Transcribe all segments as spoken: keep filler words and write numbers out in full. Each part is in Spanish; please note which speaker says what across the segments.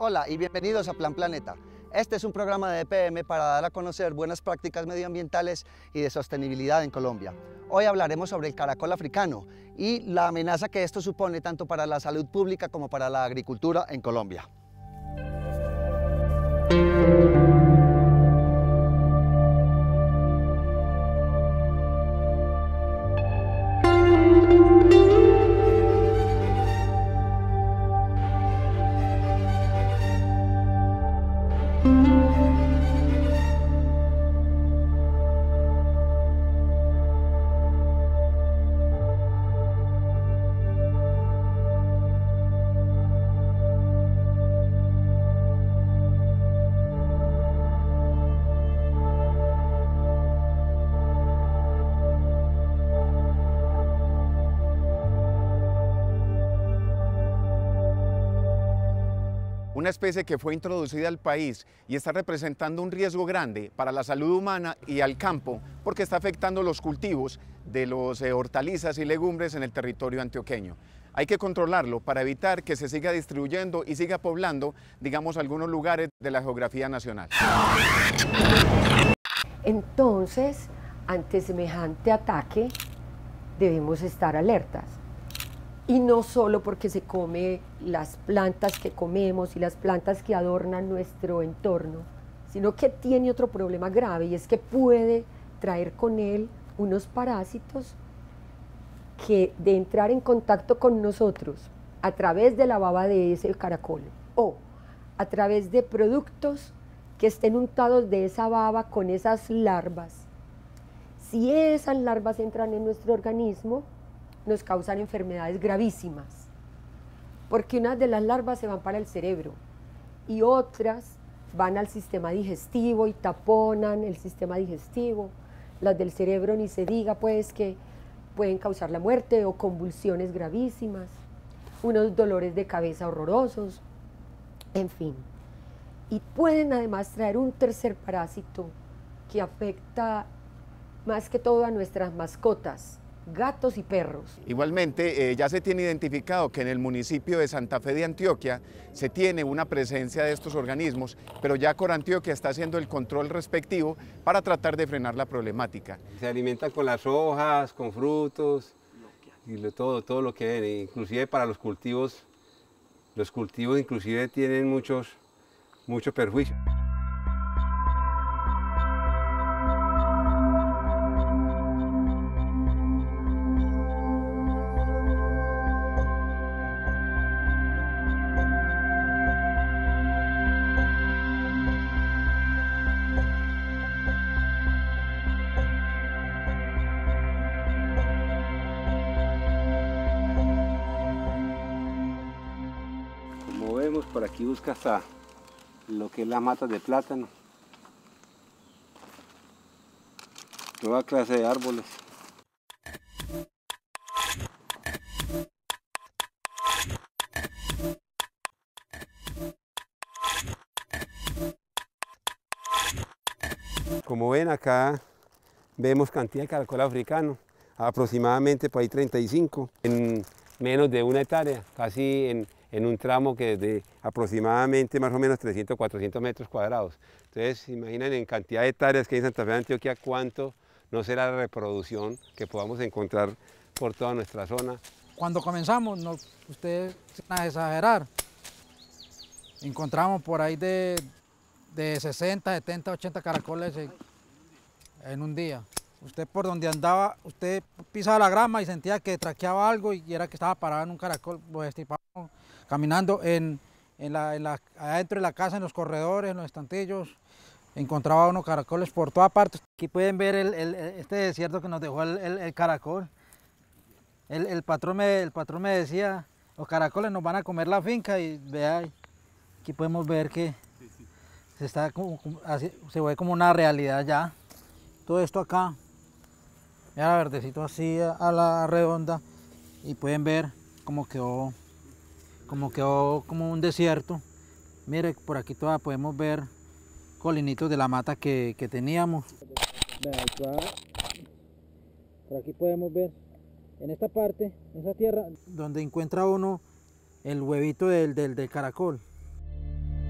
Speaker 1: Hola y bienvenidos a Plan Planeta. Este es un programa de E P M para dar a conocer buenas prácticas medioambientales y de sostenibilidad en Colombia. Hoy hablaremos sobre el caracol africano y la amenaza que esto supone tanto para la salud pública como para la agricultura en Colombia.
Speaker 2: Una especie que fue introducida al país y está representando un riesgo grande para la salud humana y al campo porque está afectando los cultivos de los eh, hortalizas y legumbres en el territorio antioqueño. Hay que controlarlo para evitar que se siga distribuyendo y siga poblando, digamos, algunos lugares de la geografía nacional.
Speaker 3: Entonces, ante semejante ataque, debemos estar alertas. Y no solo porque se come las plantas que comemos y las plantas que adornan nuestro entorno, sino que tiene otro problema grave y es que puede traer con él unos parásitos que de entrar en contacto con nosotros a través de la baba de ese caracol o a través de productos que estén untados de esa baba con esas larvas. Si esas larvas entran en nuestro organismo, nos causan enfermedades gravísimas, porque unas de las larvas se van para el cerebro y otras van al sistema digestivo y taponan el sistema digestivo. Las del cerebro ni se diga, pues, que pueden causar la muerte o convulsiones gravísimas, unos dolores de cabeza horrorosos, en fin. Y pueden además traer un tercer parásito que afecta más que todo a nuestras mascotas, gatos y perros.
Speaker 2: Igualmente, eh, ya se tiene identificado que en el municipio de Santa Fe de Antioquia se tiene una presencia de estos organismos, pero ya Corantioquia está haciendo el control respectivo para tratar de frenar la problemática.
Speaker 4: Se alimentan con las hojas, con frutos y lo, todo, todo lo que ven, inclusive para los cultivos, los cultivos inclusive tienen muchos, muchos perjuicios. Por aquí busca hasta lo que es la mata de plátano, toda clase de árboles. Como ven acá, vemos cantidad de caracol africano, aproximadamente por ahí treinta y cinco, en menos de una hectárea, casi en en un tramo que es de aproximadamente más o menos trescientos, cuatrocientos metros cuadrados. Entonces, imaginen en cantidad de hectáreas que hay en Santa Fe de Antioquia, cuánto no será la reproducción que podamos encontrar por toda nuestra zona.
Speaker 5: Cuando comenzamos, no, usted, sin exagerar, encontramos por ahí de, de sesenta, setenta, ochenta caracoles en, en un día. Usted por donde andaba, usted pisaba la grama y sentía que traqueaba algo y era que estaba parado en un caracol, pues, tipo, caminando en, en la, en la, adentro de la casa, en los corredores, en los estantillos, encontraba unos caracoles por todas partes. Aquí pueden ver el, el, este desierto que nos dejó el, el, el caracol. El, el, patrón me, el patrón me decía, los caracoles nos van a comer la finca y vea, aquí podemos ver que se, está como, así, se ve como una realidad ya. Todo esto acá, mira verdecito así a la redonda y pueden ver cómo quedó, como quedó como un desierto. Mire, por aquí todavía podemos ver colinitos de la mata que, que teníamos. Por aquí podemos ver, en esta parte, en esa tierra, donde encuentra uno el huevito del, del, del caracol.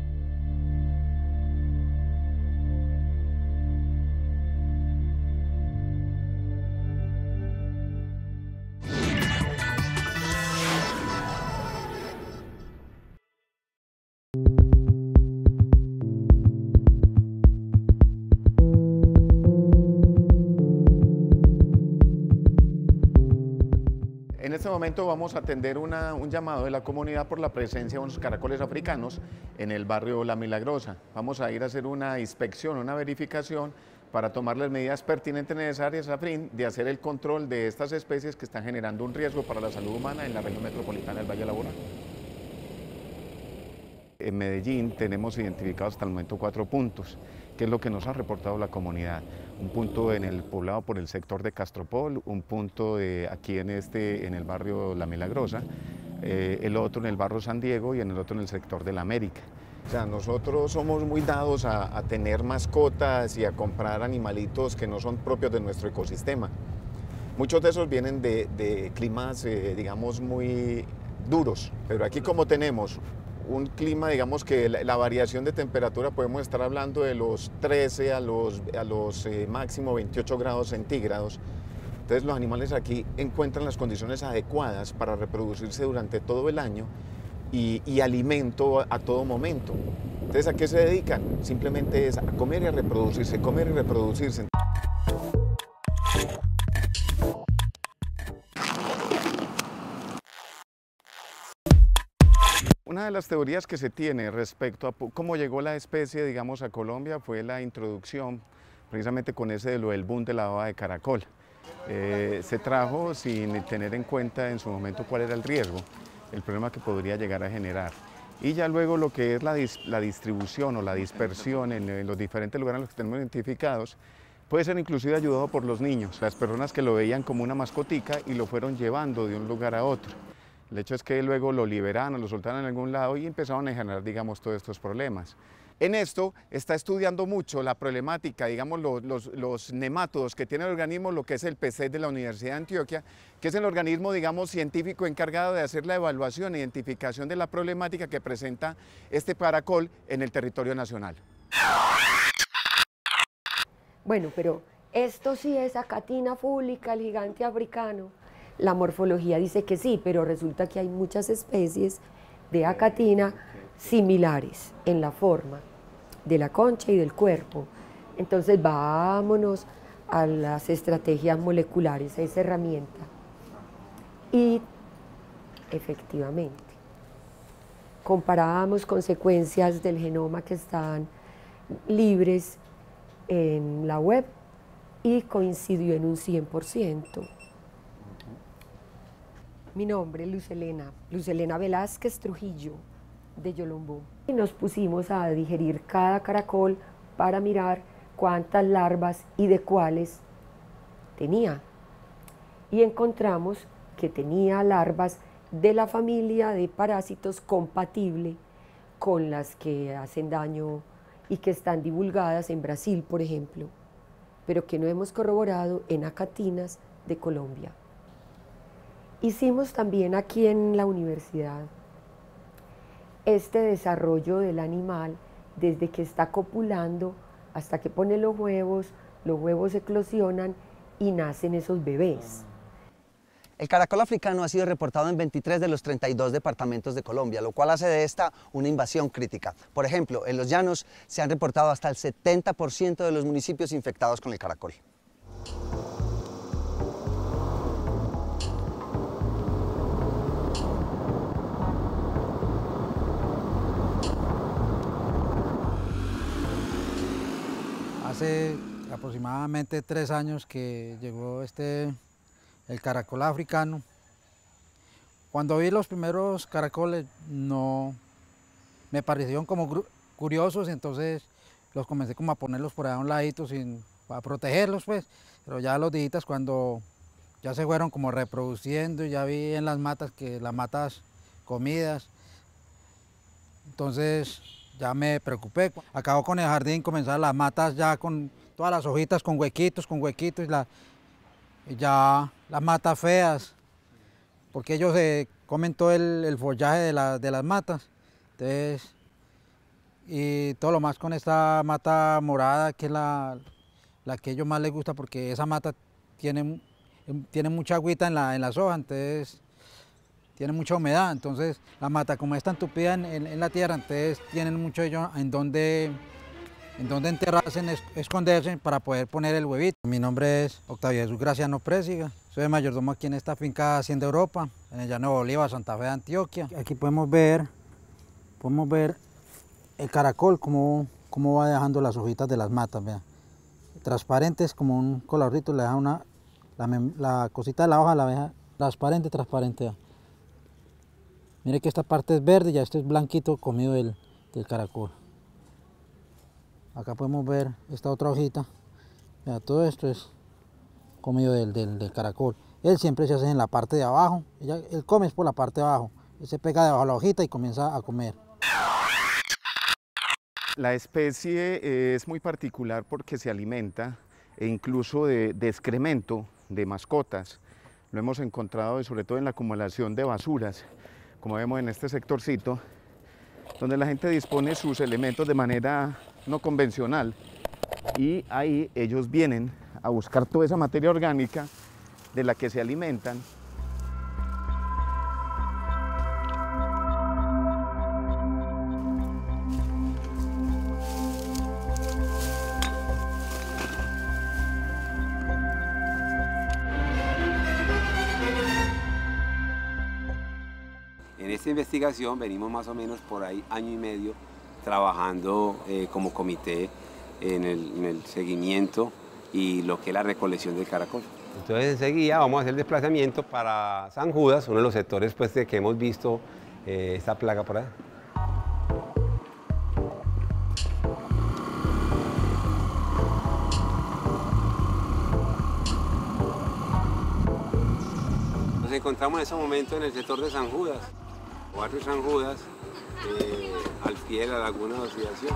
Speaker 2: este momento vamos a atender una, un llamado de la comunidad por la presencia de unos caracoles africanos en el barrio La Milagrosa. Vamos a ir a hacer una inspección, una verificación para tomar las medidas pertinentes necesarias a fin de hacer el control de estas especies que están generando un riesgo para la salud humana en la región metropolitana del Valle Laboral. En Medellín tenemos identificados hasta el momento cuatro puntos, que es lo que nos ha reportado la comunidad. Un punto en el poblado por el sector de Castropol, un punto de aquí en, este, en el barrio La Milagrosa, eh, el otro en el barrio San Diego y en el otro en el sector de la América. O sea, nosotros somos muy dados a, a tener mascotas y a comprar animalitos que no son propios de nuestro ecosistema. Muchos de esos vienen de, de climas, eh, digamos, muy duros, pero aquí como tenemos un clima, digamos que la, la variación de temperatura podemos estar hablando de los trece a los, a los eh, máximo veintiocho grados centígrados. Entonces los animales aquí encuentran las condiciones adecuadas para reproducirse durante todo el año y, y alimento a, a todo momento. Entonces, ¿a qué se dedican? Simplemente es a comer y a reproducirse, comer y reproducirse. Una de las teorías que se tiene respecto a cómo llegó la especie, digamos, a Colombia fue la introducción, precisamente con ese de lo del boom de la baba de caracol. Eh, se trajo sin tener en cuenta en su momento cuál era el riesgo, el problema que podría llegar a generar. Y ya luego lo que es la, dis la distribución o la dispersión en, en los diferentes lugares en los que tenemos identificados, puede ser inclusive ayudado por los niños, las personas que lo veían como una mascotica y lo fueron llevando de un lugar a otro. El hecho es que luego lo liberaron, lo soltaron en algún lado y empezaron a generar, digamos, todos estos problemas. En esto está estudiando mucho la problemática, digamos, los, los, los nemátodos que tiene el organismo, lo que es el P C de la Universidad de Antioquia, que es el organismo, digamos, científico encargado de hacer la evaluación e identificación de la problemática que presenta este caracol en el territorio nacional.
Speaker 3: Bueno, pero esto sí es Achatina fulica, el gigante africano. La morfología dice que sí, pero resulta que hay muchas especies de Achatina similares en la forma de la concha y del cuerpo. Entonces vámonos a las estrategias moleculares, a esa herramienta. Y efectivamente, comparábamos consecuencias del genoma que están libres en la web y coincidió en un cien por ciento. Mi nombre es Luz Helena, Luz Helena Velázquez Trujillo, de Yolombó. Y nos pusimos a digerir cada caracol para mirar cuántas larvas y de cuáles tenía. Y encontramos que tenía larvas de la familia de parásitos compatible con las que hacen daño y que están divulgadas en Brasil, por ejemplo, pero que no hemos corroborado en Achatinas de Colombia. Hicimos también aquí en la universidad este desarrollo del animal desde que está copulando hasta que pone los huevos, los huevos eclosionan y nacen esos bebés.
Speaker 1: El caracol africano ha sido reportado en veintitrés de los treinta y dos departamentos de Colombia, lo cual hace de esta una invasión crítica. Por ejemplo, en los llanos se han reportado hasta el setenta por ciento de los municipios infectados con el caracol.
Speaker 5: Hace aproximadamente tres años que llegó este, el caracol africano. Cuando vi los primeros caracoles no me parecieron como curiosos, entonces los comencé como a ponerlos por allá a un ladito sin, para protegerlos, pues. Pero ya los días cuando ya se fueron como reproduciendo, ya vi en las matas que las matas comidas, entonces ya me preocupé. Acabo con el jardín, comenzaron las matas ya con todas las hojitas con huequitos, con huequitos, y, la, y ya las matas feas, porque ellos se comen todo el, el follaje de, la, de las matas. Entonces, y todo lo más con esta mata morada, que es la, la que a ellos más les gusta, porque esa mata tiene, tiene mucha agüita en, la, en las hojas, entonces tiene mucha humedad, entonces la mata como está entupida en, en, en la tierra, entonces tienen mucho ellos en donde en donde enterrarse, en es- esconderse para poder poner el huevito. Mi nombre es Octavio Jesús Graciano Présiga, soy mayordomo aquí en esta finca Hacienda Europa, en el Llano de Bolívar, Santa Fe de Antioquia. Aquí podemos ver, podemos ver el caracol, cómo, cómo va dejando las hojitas de las matas, vean. Transparentes como un colorito, le deja una, la, mem- la cosita de la hoja la deja transparente, transparente. Vean. Mire que esta parte es verde y ya este es blanquito comido del, del caracol. Acá podemos ver esta otra hojita. Vea, todo esto es comido del, del, del caracol. Él siempre se hace en la parte de abajo. Ella, él come es por la parte de abajo. Él se pega debajo de la hojita y comienza a comer.
Speaker 2: La especie es muy particular porque se alimenta e incluso de, de excremento de mascotas. Lo hemos encontrado sobre todo en la acumulación de basuras, como vemos en este sectorcito, donde la gente dispone sus elementos de manera no convencional y ahí ellos vienen a buscar toda esa materia orgánica de la que se alimentan.
Speaker 4: En esta investigación venimos más o menos por ahí año y medio trabajando eh, como comité en el, en el seguimiento y lo que es la recolección del caracol. Entonces enseguida vamos a hacer el desplazamiento para San Judas, uno de los sectores pues, de que hemos visto eh, esta plaga por ahí. Nos encontramos en ese momento en el sector de San Judas, barrio San Judas, eh, al pie de la laguna de oxidación.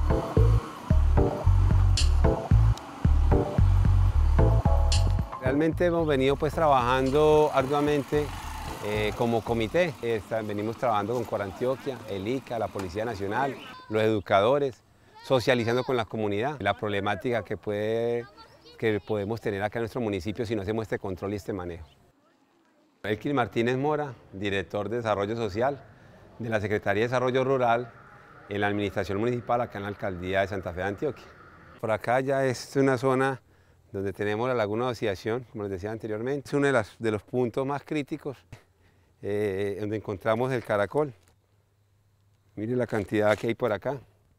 Speaker 4: Realmente hemos venido pues trabajando arduamente eh, como comité. Está, venimos trabajando con Corantioquia, el I C A, la Policía Nacional, los educadores, socializando con la comunidad. La problemática que, puede, que podemos tener acá en nuestro municipio si no hacemos este control y este manejo. Elkin Martínez Mora, director de Desarrollo Social de la Secretaría de Desarrollo Rural en la Administración Municipal acá en la Alcaldía de Santa Fe de Antioquia. Por acá ya es una zona donde tenemos la laguna de oxidación, como les decía anteriormente. Es uno de, las, de los puntos más críticos eh, donde encontramos el caracol. Mire la cantidad que hay por acá.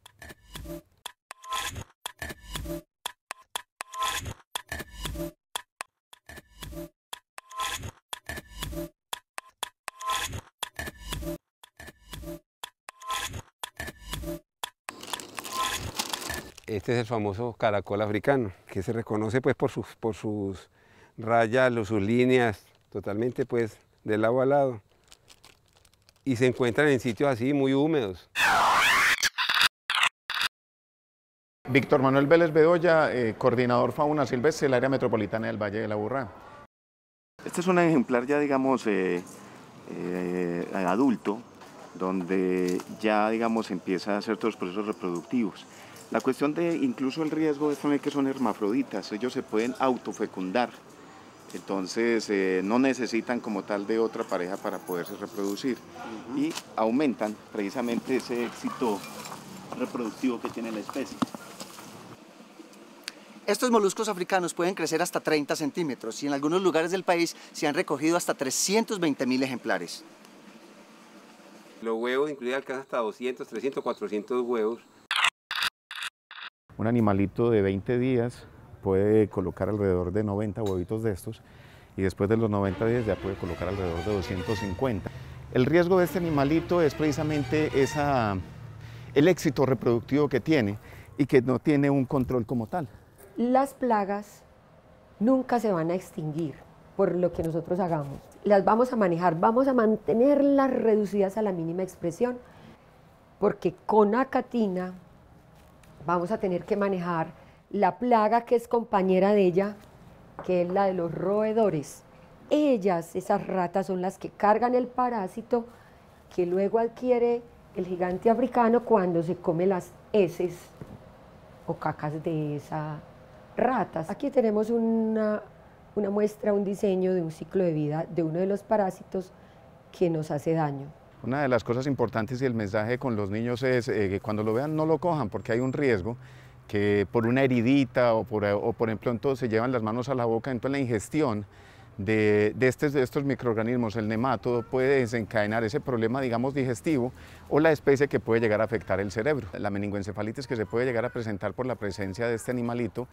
Speaker 4: Este es el famoso caracol africano, que se reconoce pues, por, sus, por sus rayas, sus líneas, totalmente pues, de lado a lado. Y se encuentran en sitios así muy húmedos.
Speaker 2: Víctor Manuel Vélez Bedoya, eh, coordinador fauna silvestre del área metropolitana del Valle de la Aburrá.
Speaker 6: Este es un ejemplar ya, digamos, eh, eh, adulto, donde ya, digamos, empieza a hacer todos los procesos reproductivos. La cuestión de incluso el riesgo es también que son hermafroditas, ellos se pueden autofecundar, entonces eh, no necesitan como tal de otra pareja para poderse reproducir uh-huh. y aumentan precisamente ese éxito reproductivo que tiene la especie.
Speaker 1: Estos moluscos africanos pueden crecer hasta treinta centímetros y en algunos lugares del país se han recogido hasta trescientos veinte mil ejemplares.
Speaker 4: Los huevos incluyen alcanzan hasta doscientos, trescientos, cuatrocientos huevos.
Speaker 2: Un animalito de veinte días puede colocar alrededor de noventa huevitos de estos y después de los noventa días ya puede colocar alrededor de doscientos cincuenta. El riesgo de este animalito es precisamente esa, el éxito reproductivo que tiene y que no tiene un control como tal.
Speaker 3: Las plagas nunca se van a extinguir por lo que nosotros hagamos. Las vamos a manejar, vamos a mantenerlas reducidas a la mínima expresión, porque con acatina vamos a tener que manejar la plaga que es compañera de ella, que es la de los roedores. Ellas, esas ratas, son las que cargan el parásito que luego adquiere el gigante africano cuando se come las heces o cacas de esas ratas. Aquí tenemos una, una muestra, un diseño de un ciclo de vida de uno de los parásitos que nos hace daño.
Speaker 2: Una de las cosas importantes y el mensaje con los niños es eh, que cuando lo vean no lo cojan porque hay un riesgo que por una heridita o por, o por ejemplo entonces se llevan las manos a la boca, entonces la ingestión de, de, estos, de estos microorganismos, el nemátodo, puede desencadenar ese problema, digamos, digestivo o la especie que puede llegar a afectar el cerebro. La meningoencefalitis que se puede llegar a presentar por la presencia de este animalito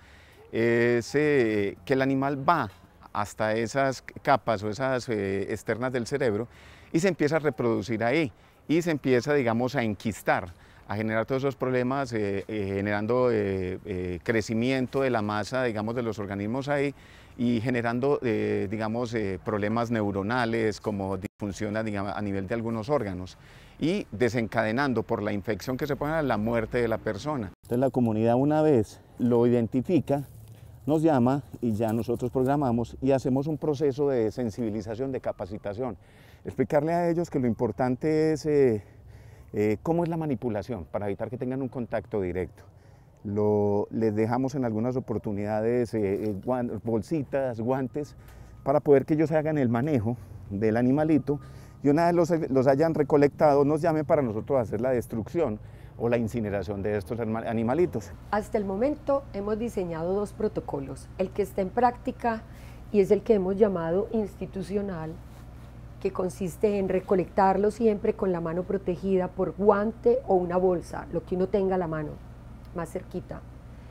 Speaker 2: es eh, que el animal va hasta esas capas o esas eh, externas del cerebro y se empieza a reproducir ahí y se empieza, digamos, a enquistar, a generar todos esos problemas, eh, eh, generando eh, eh, crecimiento de la masa, digamos, de los organismos ahí y generando, eh, digamos, eh, problemas neuronales como disfunción a, digamos, a nivel de algunos órganos y desencadenando por la infección que se pone la muerte de la persona.
Speaker 6: Entonces la comunidad una vez lo identifica, nos llama y ya nosotros programamos y hacemos un proceso de sensibilización, de capacitación, explicarle a ellos que lo importante es eh, eh, cómo es la manipulación para evitar que tengan un contacto directo. Lo, les dejamos en algunas oportunidades eh, guan, bolsitas, guantes, para poder que ellos hagan el manejo del animalito y una vez los, los hayan recolectado, nos llamen para nosotros hacer la destrucción o la incineración de estos animalitos.
Speaker 3: Hasta el momento hemos diseñado dos protocolos, el que está en práctica y es el que hemos llamado institucional, que consiste en recolectarlo siempre con la mano protegida por guante o una bolsa, lo que uno tenga a la mano más cerquita.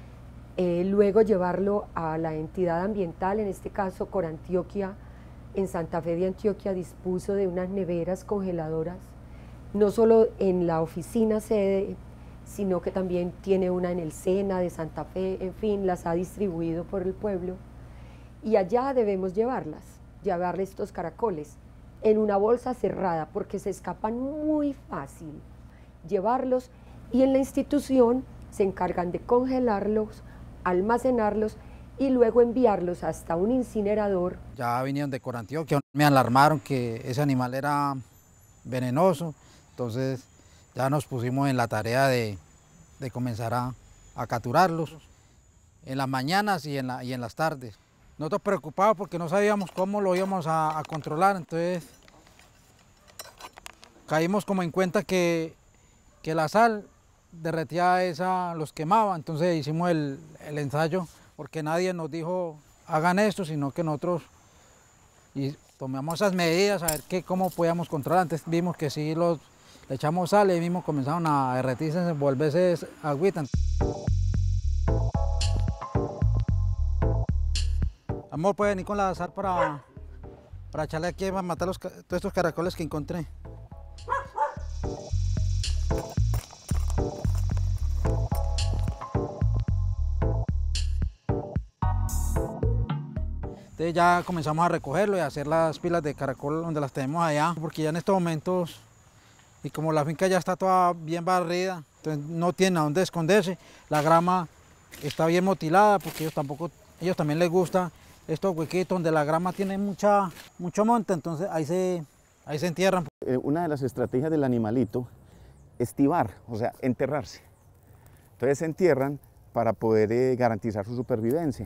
Speaker 3: Eh, luego llevarlo a la entidad ambiental, en este caso Corantioquia, en Santa Fe de Antioquia dispuso de unas neveras congeladoras, no solo en la oficina sede, sino que también tiene una en el Sena de Santa Fe, en fin, las ha distribuido por el pueblo. Y allá debemos llevarlas, llevarle estos caracoles en una bolsa cerrada, porque se escapan muy fácil, llevarlos y en la institución se encargan de congelarlos, almacenarlos y luego enviarlos hasta un incinerador.
Speaker 5: Ya vinieron de Corantioquia, me alarmaron que ese animal era venenoso, entonces ya nos pusimos en la tarea de, de comenzar a, a capturarlos en las mañanas y en, la, y en las tardes. Nosotros preocupados porque no sabíamos cómo lo íbamos a, a controlar, entonces caímos como en cuenta que, que la sal derretía esa, los quemaba, entonces hicimos el, el ensayo porque nadie nos dijo hagan esto, sino que nosotros y tomamos esas medidas a ver qué, cómo podíamos controlar. Antes vimos que si los, le echamos sal y mismo comenzaron a derretirse, a volverse agüita. Amor, puede venir con la sal para, para echarle aquí para matar los, todos estos caracoles que encontré. Entonces ya comenzamos a recogerlo y a hacer las pilas de caracol donde las tenemos allá, porque ya en estos momentos, y como la finca ya está toda bien barrida, entonces no tienen a dónde esconderse, la grama está bien motilada porque ellos tampoco, ellos también les gusta estos huequitos donde la grama tiene mucha, mucho monte, entonces ahí se, ahí se entierran.
Speaker 6: Eh, una de las estrategias del animalito es tibar, o sea, enterrarse. Entonces se entierran para poder eh, garantizar su supervivencia.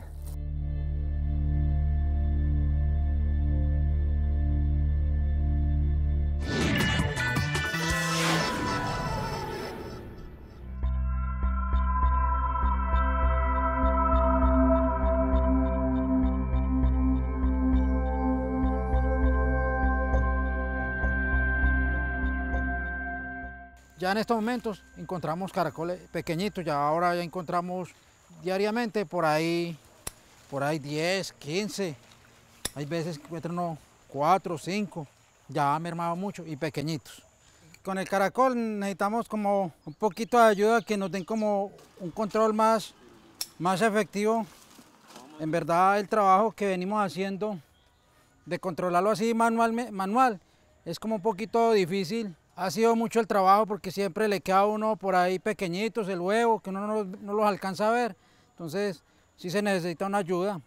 Speaker 5: Ya en estos momentos encontramos caracoles pequeñitos, ya ahora ya encontramos diariamente por ahí, por ahí diez, quince, hay veces que encuentran unos cuatro, cinco, ya ha mermado mucho y pequeñitos. Con el caracol necesitamos como un poquito de ayuda que nos den como un control más, más efectivo. En verdad el trabajo que venimos haciendo de controlarlo así manual, manual es como un poquito difícil. Ha sido mucho el trabajo porque siempre le queda a uno por ahí pequeñitos el huevo, que uno no, no los alcanza a ver. Entonces sí se necesita una ayuda.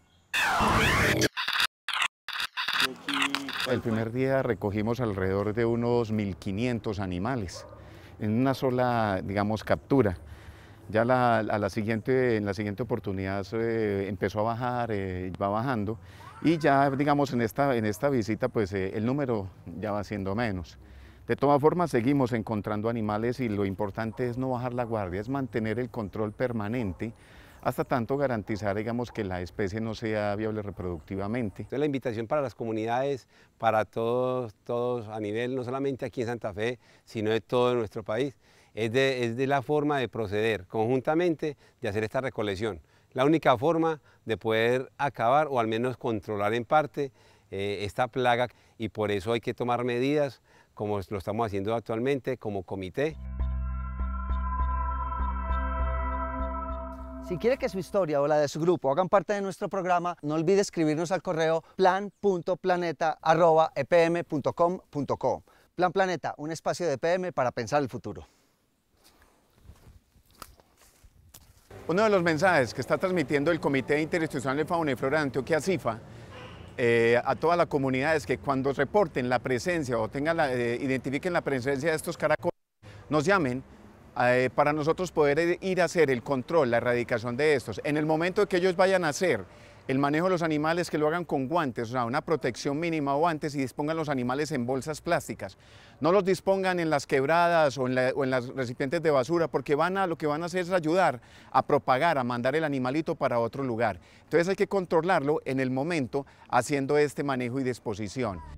Speaker 2: El primer día recogimos alrededor de unos mil quinientos animales en una sola, digamos, captura. Ya la, a la siguiente, en la siguiente oportunidad eh, empezó a bajar, eh, va bajando y ya, digamos, en esta, en esta visita pues eh, el número ya va siendo menos. De todas formas, seguimos encontrando animales y lo importante es no bajar la guardia, es mantener el control permanente hasta tanto garantizar, digamos, que la especie no sea viable reproductivamente.
Speaker 4: Entonces, la invitación para las comunidades, para todos, todos a nivel, no solamente aquí en Santa Fe, sino de todo nuestro país, es de, es de la forma de proceder conjuntamente de hacer esta recolección. La única forma de poder acabar o al menos controlar en parte eh, esta plaga, y por eso hay que tomar medidas como lo estamos haciendo actualmente como comité.
Speaker 1: Si quiere que su historia o la de su grupo hagan parte de nuestro programa, no olvide escribirnos al correo plan punto planeta arroba e p m punto com punto co. Plan Planeta, un espacio de E P M para pensar el futuro.
Speaker 2: Uno de los mensajes que está transmitiendo el Comité Interinstitucional de Fauna y Flora de Antioquia, CIFA, eh, a toda la comunidad es que cuando reporten la presencia o tengan la, eh, identifiquen la presencia de estos caracoles, nos llamen eh, para nosotros poder ir a hacer el control, la erradicación de estos. En el momento de que ellos vayan a hacer el manejo de los animales, que lo hagan con guantes, o sea, una protección mínima o guantes, y dispongan los animales en bolsas plásticas. No los dispongan en las quebradas o en, la, o en las recipientes de basura, porque van a, lo que van a hacer es ayudar a propagar, a mandar el animalito para otro lugar. Entonces hay que controlarlo en el momento haciendo este manejo y disposición.